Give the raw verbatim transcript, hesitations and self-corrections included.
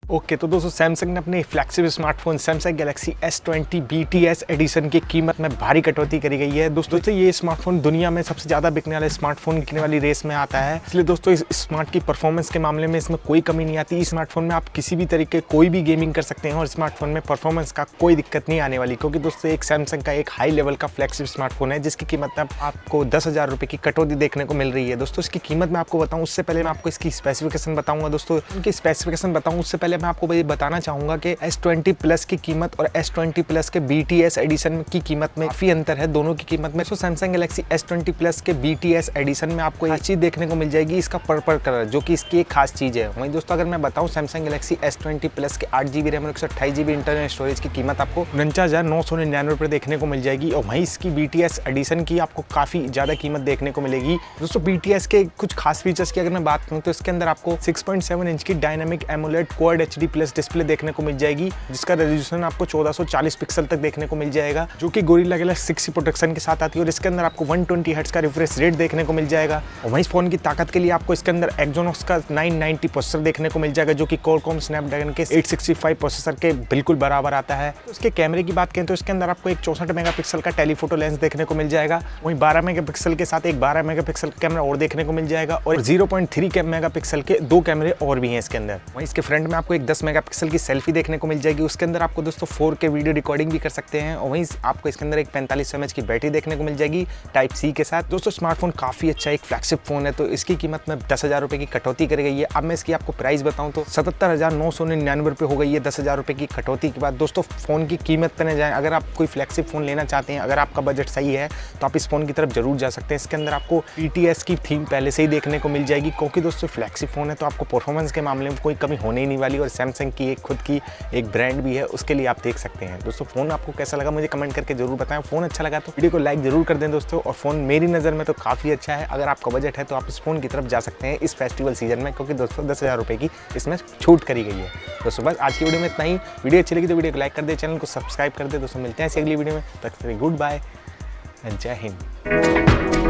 Okay तो दोस्तों Samsung ने अपने flagship smartphone Samsung Galaxy S twenty B T S edition की कीमत में भारी कटौती करी गई है। दोस्तों दोस्तों ये स्मार्टफोन दुनिया में सबसे ज़्यादा बिकने वाले स्मार्टफोन बिकने वाली रेस में आता है, इसलिए दोस्तों इस स्मार्ट की परफॉर्मेंस के मामले में इसमें कोई कमी नहीं आती। इस स्मार्टफोन में आप किसी भी तरीके कोई भी गेमिंग कर सकते हैं और स्मार्टफोन में परफॉर्मेंस का कोई दिक्कत नहीं आने वाली, क्योंकि दोस्तों एक सैमसंग का एक हाई लेवल का फ्लैगशिप स्मार्टफोन है जिसकी कीमत में आपको दस हज़ार रुपये की कटौती देखने को मिल रही है। दोस्तों इसकी कीमत मैं आपको बताऊँ उससे पहले मैं आपको इसकी स्पेसिफिकेशन बताऊँगा। दोस्तों इनकी स्पेसिफिकेशन बताऊँ उससे पहले मैं आपको ये बताना चाहूंगा कि एस ट्वेंटी प्लस की कीमत और एस ट्वेंटी प्लस के बी टी एस एडिशन की कीमत में काफी अंतर है दोनों की कीमत में। तो Samsung Galaxy S twenty plus के बी टी एस एडिशन में आपको एक चीज देखने को मिल जाएगी, इसका पर्पल कलर, जो कि इसकी एक खास चीज है। वहीं दोस्तों अगर मैं बताऊं Samsung Galaxy S twenty plus के आठ जीबी रैम और एक सौ अट्ठाईस जीबी इंटरनल स्टोरेज की कीमत आपको उनचास हजार नौ सौ निन्यानवे रुपए देखने को मिल जाएगी और वहीं इसकी बी टी एस एडिशन की आपको काफी ज्यादा कीमत देखने को मिलेगी। दोस्तों बी टी एस के कुछ खास फीचर्स की अगर मैं बात करूं तो इसके अंदर आपको सिक्स पॉइंट सेवन इंच की dynamic AMOLED quad H D plus display देखने को मिल जाएगी, जिसका रेजोल्यूशन आपको चौदह सौ चालीस पिक्सल तक देखने को मिल जाएगा, जो कि गोरिल्ला ग्लास सिक्स प्रोटेक्शन के साथ आती है और इसके अंदर आपको वन ट्वेंटी हर्ट्ज का रिफ्रेश रेट देखने को मिल जाएगा। और वहीं फोन की ताकत के लिए आपको इसके अंदर एक्सोनोस का नाइन नाइंटी प्रोसेसर देखने को मिल जाएगा, जो कि क्वालकॉम स्नैपड्रैगन के एट सिक्सटी फाइव प्रोसेसर के बिल्कुल बराबर आता है। तो इसके कैमरे की बात करें तो इसके अंदर आपको एक चौसठ मेगापिक्सल का टेलीफोटो लेंस देखने को मिल जाएगा, वहीं बारह मेगापिक्सल के साथ एक बारह मेगापिक्सल का कैमरा और देखने को मिल जाएगा और जीरो पॉइंट थ्री मेगापिक्सल के दो कैमरे और भी हैं इसके अंदर। वहीं इसके फ्रंट में आपको एक दस मेगापिक्सल की सेल्फी देखने को मिल जाएगी, उसके अंदर आपको दोस्तों फोर के वीडियो रिकॉर्डिंग भी कर सकते हैं और वहीं आपको इसके अंदर एक पैंतालीस एम एच की बैटरी देखने को मिल जाएगी टाइप सी के साथ। दोस्तों स्मार्टफोन काफी अच्छा एक फ्लैगशिप फोन है, तो इसकी कीमत में दस हजार रुपए की कटौती करी गई है। अब मैं इसकी आपको प्राइस बताऊं तो सतहत्तर हजार नौ सौ निन्यानवे रुपए हो गई है दस हजार रुपए की कटौती के बाद। दोस्तों फोन की कीमत पर न जाए, अगर आप कोई फ्लैगशिप फोन लेना चाहते हैं, अगर आपका बजट सही है तो आप इस फोन की तरफ जरूर जा सकते हैं। इसके अंदर आपको बी टी एस की थीम पहले से ही देखने को मिल जाएगी, क्योंकि दोस्तों फ्लैगशिप फोन है तो आपको परफॉर्मेंस के मामले में कोई कमी होने ही नहीं वाली और सैमसंग की एक खुद की एक ब्रांड भी है, उसके लिए आप देख सकते हैं। दोस्तों फोन आपको कैसा लगा मुझे कमेंट करके जरूर बताएं। फोन अच्छा लगा तो वीडियो को लाइक जरूर कर दें दोस्तों, और फोन मेरी नज़र में तो काफ़ी अच्छा है। अगर आपका बजट है तो आप इस फोन की तरफ जा सकते हैं इस फेस्टिवल सीजन में, क्योंकि दोस्तों दस हज़ार रुपये की इसमें छूट करी गई है। दोस्तों बस आज की वीडियो में इतना ही। वीडियो अच्छी लगी तो वीडियो को लाइक कर दे, चैनल को सब्सक्राइब कर दे। दोस्तों मिलते हैं ऐसी अगली वीडियो में, तक गुड बाय एंड जय हिंद।